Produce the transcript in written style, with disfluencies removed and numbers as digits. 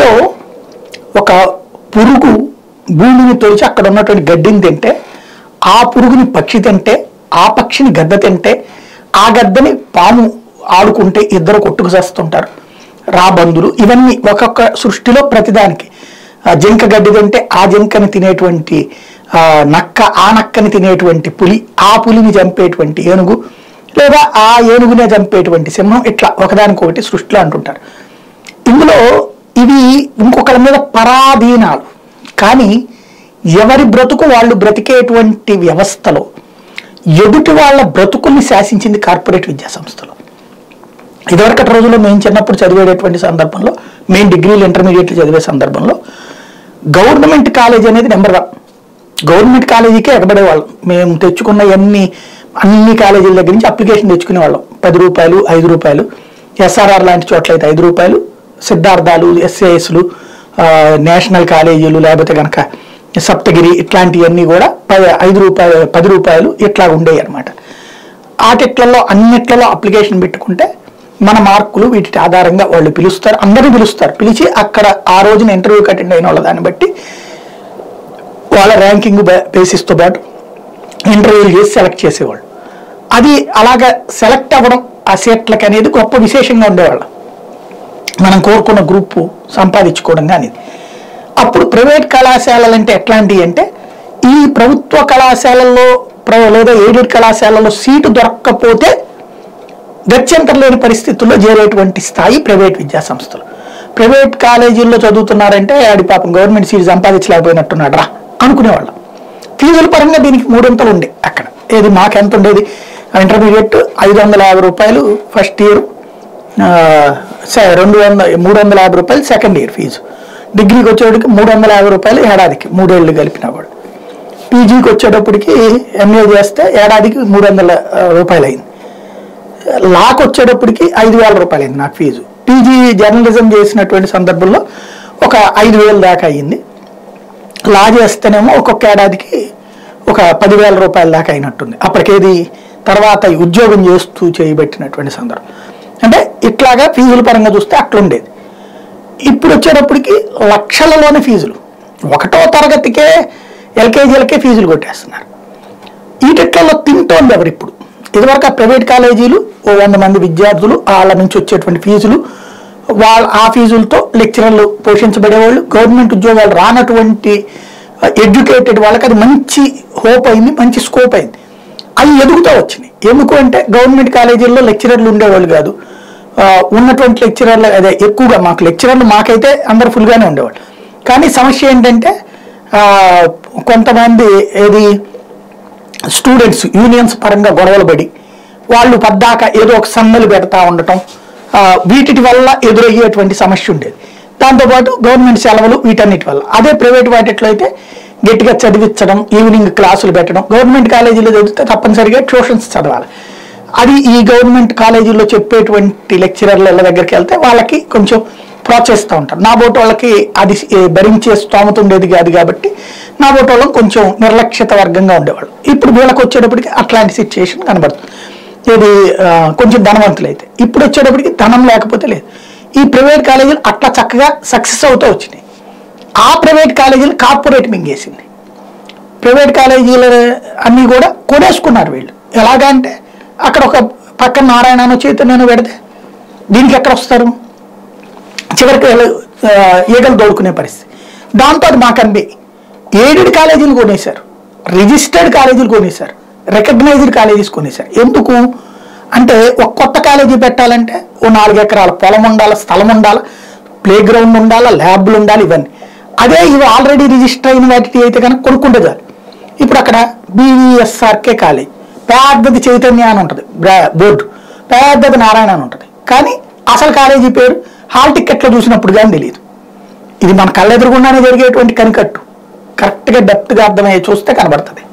ఇందులో ఒక పురుగు భూమిని తొలిచి అక్కడ ఉన్నటువంటి గడ్డిని తింటే, ఆ పురుగుని పక్షి తింటే, ఆ పక్షిని గద్ద తింటే, ఆ గద్దని పాము ఆడుకుంటే ఇద్దరు కొట్టుకు చేస్తుంటారు రాబందులు. ఇవన్నీ ఒక్కొక్క సృష్టిలో ప్రతిదానికి. జింక గడ్డి తింటే ఆ జింకని తినేటువంటి నక్క, ఆ నక్కని తినేటువంటి పులి, ఆ పులిని చంపేటువంటి ఏనుగు, లేదా ఆ ఏనుగునే చంపేటువంటి సింహం, ఇట్లా ఒకదానికొకటి సృష్టిలో అంటుంటారు. ఇందులో ఇవి ఇంకొకరి మీద పరాధీనాలు. కానీ ఎవరి బ్రతుకు వాళ్ళు బ్రతికేటువంటి వ్యవస్థలో ఎదుటి వాళ్ళ బ్రతుకుల్ని శాసించింది కార్పొరేట్ విద్యా సంస్థలు. ఇదివరకటి రోజుల్లో మేము చిన్నప్పుడు చదివేటటువంటి సందర్భంలో, మేము డిగ్రీలు ఇంటర్మీడియట్లు చదివే సందర్భంలో గవర్నమెంట్ కాలేజ్ అనేది నెంబర్ 1. గవర్నమెంట్ కాలేజీకే ఎగబడేవాళ్ళం. మేము తెచ్చుకున్న అన్ని కాలేజీల దగ్గర నుంచి అప్లికేషన్ తెచ్చుకునేవాళ్ళం. 10 రూపాయలు, 5 రూపాయలు. ఎస్ఆర్ఆర్ లాంటి చోట్ల అయితే 5 రూపాయలు, సిద్ధార్థాలు, ఎస్ఏఎస్లు, నేషనల్ కాలేజీలు, లేకపోతే కనుక సప్తగిరి, ఇట్లాంటివన్నీ కూడా 5 రూపాయలు, 10 రూపాయలు ఇట్లా ఉండేవి అనమాట. ఆటిట్లలో అన్నిట్లలో అప్లికేషన్ పెట్టుకుంటే మన మార్కులు వీటి ఆధారంగా వాళ్ళు పిలుస్తారు, అందరినీ పిలుస్తారు. పిలిచి అక్కడ ఆ రోజున ఇంటర్వ్యూకి అటెండ్ అయిన వాళ్ళ దాన్ని బట్టి వాళ్ళ ర్యాంకింగ్ బేసిస్తో పాటు ఇంటర్వ్యూలు చేసి సెలెక్ట్ చేసేవాళ్ళు. అది అలాగా సెలెక్ట్ అవ్వడం ఆ సీట్లకి అనేది గొప్ప విశేషంగా ఉండేవాళ్ళం. మనం కోరుకున్న గ్రూపు సంపాదించుకోవడం కానీ. అప్పుడు ప్రైవేట్ కళాశాలలు అంటే ఎట్లాంటివి అంటే, ఈ ప్రభుత్వ కళాశాలల్లో లేదా ఎయిడెడ్ కళాశాలలో సీటు దొరక్కపోతే గత్యంతరం లేని పరిస్థితుల్లో చేరేటువంటి స్థాయి ప్రైవేట్ విద్యా సంస్థలు. ప్రైవేట్ కాలేజీల్లో చదువుతున్నారంటే ఆడి పాపం గవర్నమెంట్ సీటు సంపాదించలేకపోయినట్టున్నాడు రా అనుకునేవాళ్ళం. ఫీజుల పరంగా దీనికి 3 ఉండే అక్కడ. ఏది మాకెంత ఉండేది? ఇంటర్మీడియట్ 550 రూపాయలు ఫస్ట్ ఇయర్, 350 రూపాయలు సెకండ్ ఇయర్ ఫీజు. డిగ్రీకి వచ్చేటప్పటికి 350 రూపాయలు ఏడాదికి, 3 ఏళ్ళు కలిపినా కూడా. పీజీకి వచ్చేటప్పటికి ఎంఏ చేస్తే ఏడాదికి 300 రూపాయలు అయింది. లాకు వచ్చేటప్పటికి 5000 రూపాయలు అయింది నాకు ఫీజు. పీజీ జర్నలిజం చేసినటువంటి సందర్భంలో ఒక 5000 దాకా అయింది. లా చేస్తేనేమో ఒక్కొక్క ఏడాదికి ఒక 10,000 రూపాయల దాకా అయినట్టుంది. అప్పటికేది తర్వాత ఉద్యోగం చేస్తూ చేయబెట్టినటువంటి సందర్భం. అంటే ఇట్లాగా ఫీజుల పరంగా చూస్తే అట్లుండేది. ఇప్పుడు వచ్చేటప్పటికి లక్షలలోని ఫీజులు. 1వ తరగతికే ఎల్కేజీలకే ఫీజులు కొట్టేస్తున్నారు. వీటిట్లలో తింటోంది ఎవరు ఇప్పుడు? ఇదివరకు ఆ ప్రైవేట్ కాలేజీలు 100 మంది విద్యార్థులు, వాళ్ళ నుంచి వచ్చేటువంటి ఫీజులు, ఆ ఫీజులతో లెక్చరర్లు పోషించబడేవాళ్ళు. గవర్నమెంట్ ఉద్యోగాలు రానటువంటి ఎడ్యుకేటెడ్ వాళ్ళకి అది మంచి హోప్ అయింది, మంచి స్కోప్ అయింది. అవి ఎదుగుతూ వచ్చినాయి. ఎందుకు అంటే గవర్నమెంట్ కాలేజీల్లో లెక్చరర్లు ఉండేవాళ్ళు కాదు. ఉన్నటువంటి లెక్చరర్లు అదే ఎక్కువగా మాకు లెక్చరర్లు మాకైతే అందరు ఫుల్గానే ఉండేవాళ్ళు. కానీ సమస్య ఏంటంటే కొంతమంది స్టూడెంట్స్ యూనియన్స్ పరంగా గొడవలు పడి వాళ్ళు పద్దాక ఏదో ఒక సమ్మెలు పెడతా ఉండటం, వీటి వల్ల ఎదురయ్యేటువంటి సమస్య ఉండేది. దాంతోపాటు గవర్నమెంట్ సెలవులు, వీటన్నిటి వల్ల. అదే ప్రైవేట్ వాటిట్లో అయితే గట్టిగా చదివించడం, ఈవినింగ్ క్లాసులు పెట్టడం. గవర్నమెంట్ కాలేజీలో చదివితే తప్పనిసరిగా ట్యూషన్స్ చదవాలి. అది ఈ గవర్నమెంట్ కాలేజీల్లో చెప్పేటువంటి లెక్చరర్ల దగ్గరికి వెళ్తే వాళ్ళకి కొంచెం ప్రోత్సహిస్తూ ఉంటారు. నా బోటు వాళ్ళకి అది భరించే స్తోమత ఉండేది కాదు కాబట్టి నా బోటు వాళ్ళం కొంచెం నిర్లక్ష్యత వర్గంగా ఉండేవాళ్ళు. ఇప్పుడు వీళ్ళకి వచ్చేటప్పటికి అట్లాంటి సిచ్యుయేషన్ కనబడుతుంది. ఇది కొంచెం ధనవంతులైతే. ఇప్పుడు వచ్చేటప్పటికి ధనం లేకపోతే లేదు. ఈ ప్రైవేట్ కాలేజీలు అట్లా చక్కగా సక్సెస్ అవుతూ వచ్చినాయి. ఆ ప్రైవేట్ కాలేజీలు కార్పొరేట్ మింగేసింది. ప్రైవేట్ కాలేజీలు అన్నీ కూడా కొనేసుకున్నారు వీళ్ళు. ఎలాగంటే అక్కడ ఒక పక్కన నారాయణను చైతన్యను పెడితే దీనికి ఎక్కడ వస్తారు? చివరికి ఈగలు దోడుకునే పరిస్థితి. దాంతో అది మాకు అనిపి ఎయిడెడ్ కాలేజీలు కొనేశారు, రిజిస్టర్డ్ కాలేజీలు కొనేశారు, రికగ్నైజ్డ్ కాలేజీస్ కొనేశారు. ఎందుకు అంటే ఒక కొత్త కాలేజీ పెట్టాలంటే ఓ 4 ఎకరాల పొలం ఉండాలి, స్థలం ఉండాలి, ప్లే గ్రౌండ్ ఉండాలి, ల్యాబ్లు ఉండాలి, ఇవన్నీ. అదే ఇవి ఆల్రెడీ రిజిస్టర్ అయిన వాటికి అయితే కనుక కొనుక్కుంటే చాలు. ఇప్పుడు అక్కడ BVSRK కాలేజ్, పెద్దది చైతన్య అని ఉంటుంది బోర్డు, పెద్దది నారాయణ అని ఉంటుంది. కానీ అసలు కాలేజీ పేరు హాల్ టికెట్లో చూసినప్పుడు కానీ తెలియదు. ఇది మన కళ్ళెదురుగుండానే జరిగేటువంటి కనికట్టు. కరెక్ట్గా డెప్త్గా అర్థమయ్యే చూస్తే కనబడుతుంది.